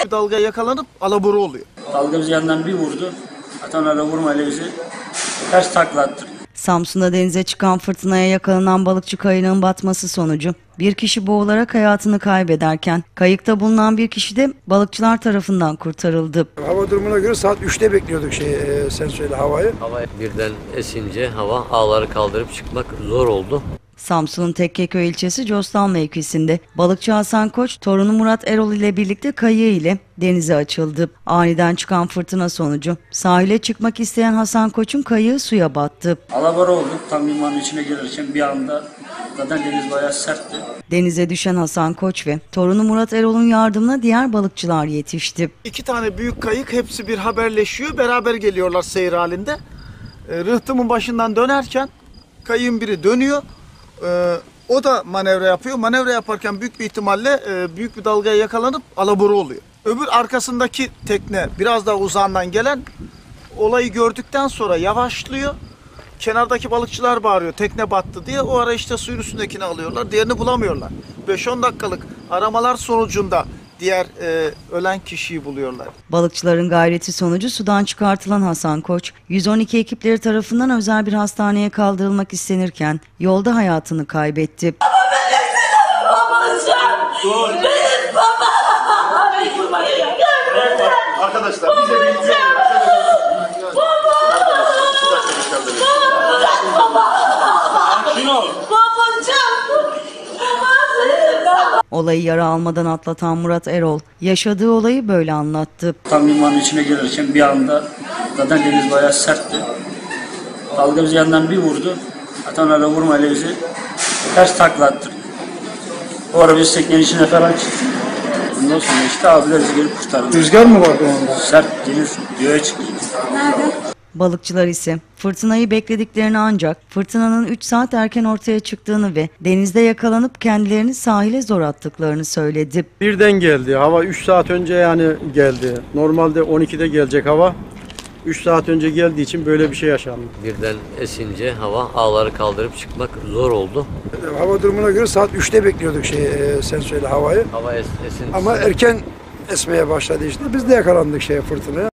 bir dalgaya yakalanıp alabora oluyor. Dalga bizi yandan bir vurdu. Zaten öyle vurmayla bizi ters takla attı. Samsun'da denize çıkan fırtınaya yakalanan balıkçı kayığının batması sonucu bir kişi boğularak hayatını kaybederken kayıkta bulunan bir kişi de balıkçılar tarafından kurtarıldı. Hava durumuna göre saat 3'te bekliyorduk sen söyle havayı. Hava birden esince hava ağları kaldırıp çıkmak zor oldu. Samsun'un Tekkeköy ilçesi Costan mevkisinde balıkçı Hasan Koç, torunu Murat Erol ile birlikte kayığı ile denize açıldı. Aniden çıkan fırtına sonucu sahile çıkmak isteyen Hasan Koç'un kayığı suya battı. Alabora olduk. Tam limanın içine gelirken bir anda zaten deniz bayağı sertti. Denize düşen Hasan Koç ve torunu Murat Erol'un yardımına diğer balıkçılar yetişti. 2 tane büyük kayık hepsi bir haberleşiyor. Beraber geliyorlar seyir halinde. Rıhtımın başından dönerken kayığın biri dönüyor. O da manevra yapıyor. Manevra yaparken büyük bir ihtimalle büyük bir dalgaya yakalanıp alabora oluyor. Öbür arkasındaki tekne biraz daha uzağından gelen olayı gördükten sonra yavaşlıyor. Kenardaki balıkçılar bağırıyor tekne battı diye. O ara işte suyun üstündekini alıyorlar. Diğerini bulamıyorlar. 5-10 dakikalık aramalar sonucunda diğer ölen kişiyi buluyorlar. Balıkçıların gayreti sonucu sudan çıkartılan Hasan Koç, 112 ekipleri tarafından özel bir hastaneye kaldırılmak istenirken yolda hayatını kaybetti. Arkadaşlar bize bir Olayı yara almadan atlatan Murat Erol, yaşadığı olayı böyle anlattı. Tam limanın içine gelirken bir anda zaten deniz bayağı sertti. Dalga bizi yandan bir vurdu. Zaten öyle vurmayla bizi ters takla attı. O ara biz teknenin içine falan çıktık. Ondan sonra işte abiler bizi gelip kurtardı. Rüzgar mı vardı o anda? Sert deniz göğe çıktı. Balıkçılar ise fırtınayı beklediklerini ancak fırtınanın 3 saat erken ortaya çıktığını ve denizde yakalanıp kendilerini sahile zor attıklarını söyledi. Birden geldi. Hava 3 saat önce geldi. Normalde 12'de gelecek hava. 3 saat önce geldiği için böyle bir şey yaşandı. Birden esince hava ağları kaldırıp çıkmak zor oldu. Hava durumuna göre saat 3'te bekliyorduk sen söyle havayı. Hava esince Ama erken esmeye başladı işte. Biz de yakalandık fırtınaya.